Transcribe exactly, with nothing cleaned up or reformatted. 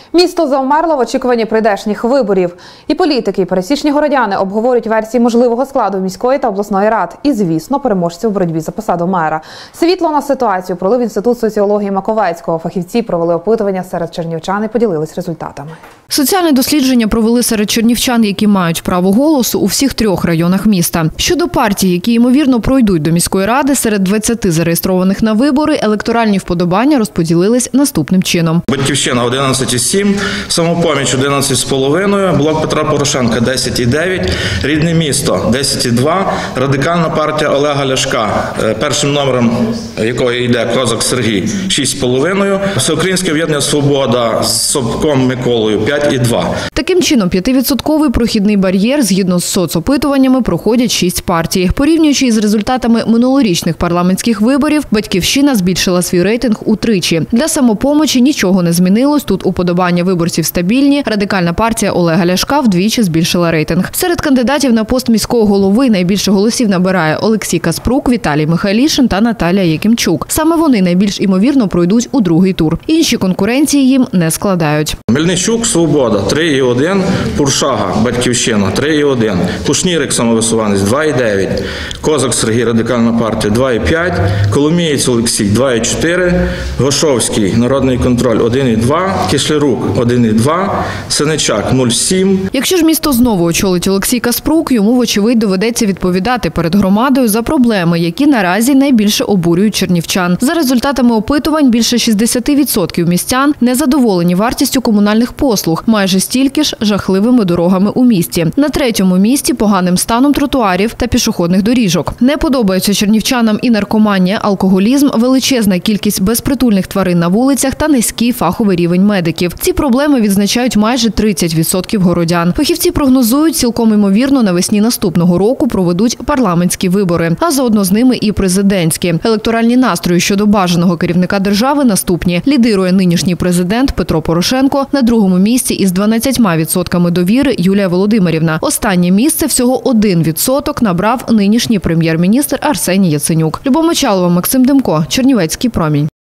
Місто завмерло в очікуванні прийдешніх виборів. І політики, і пересічні городяни обговорюють версії можливого складу міської та обласної рад. І, звісно, переможців у боротьбі за посаду мера. Світло на ситуацію пролив Інститут соціології Маковецького. Фахівці провели опитування серед чернівчан і поділились результатами. Соціальне дослідження провели серед чернівчан, які мають право голосу у всіх трьох районах міста. Щодо партій, які, ймовірно, пройдуть до міської ради, серед двадцяти зареєстрованих на вибори електоральні вподобання розподілились наступним чином. Батьківщина – одинадцять цілих сім, Самопоміч – одинадцять цілих п'ять, Блок Петра Порошенка – десять цілих дев'ять, Рідне місто – десять цілих два, Радикальна партія Олега Ляшка, першим номером якої йде Козак Сергій – шість цілих п'ять, Всеукраїнське об'єднання «Свобода» з Собком Миколою – п'ять цілих два. Таким чином, п'ятивідсотковий прохідний бар'єр, згідно з соцопитуваннями, проходять шість партій. Порівнюючи із результатами минулорічних парламентських виборів, Батьківщина збільшила свій рейтинг утричі. Для Самопомочі нічого не змінилось, тут уподобання виборців стабільні. Радикальна партія Олега Ляшка вдвічі збільшила рейтинг. Серед кандидатів на пост міського голови найбільше голосів набирає Олексій Каспрук, Віталій Михайлішин та Наталія Якимчук. Саме вони найбільш імовірно пройдуть у другий тур. Інші конкуренції їм не складають. Мельничук – «Свобода» – три цілих один, Пуршага – Батьківщина – три цілих один, Кушнірик – самовисуванець – два цілих дев'ять, Козак Сергій – Радикальна партія – два цілих п'ять, Коломієць Олексій – два цілих чотири, Гошовський – Народний контроль – один цілих два, Кишлярук – один цілих два, Сеничак – нуль цілих сім. Якщо ж місто знову очолить Олексій Каспрук, йому, вочевидь, доведеться відповідати перед громадою за проблеми, які наразі найбільше обурюють чернівчан. За результатами опитувань, більше шістдесят відсотків містян незадоволені вартістю комунальних послуг, майже стільки ж жахливими дорогами у місті. На третьому місці – поганим станом тротуарів та пішохідних доріжок. Не подобається чернівчанам і наркоманія, алкоголізм, величезна кількість безпритульних тварин на вулицях та низький фаховий рівень медиків. Ці проблеми відзначають майже тридцять відсотків городян. Фахівці прогнозують, цілком ймовірно, навесні наступного року проведуть парламентські вибори, а заодно з ними і президентські. Електоральні настрої щодо бажаного керівника держави наступні. Лідирує нинішній президент Петро Порошенко, на другому місці із дванадцятьма відсотками довіри Юлія Володимирівна. Останнє місце, всього один відсоток, набрав нинішній прем'єр-міністр Арсеній Яценюк. Любов Мочалова, Максим Демко, Чернівецький промінь.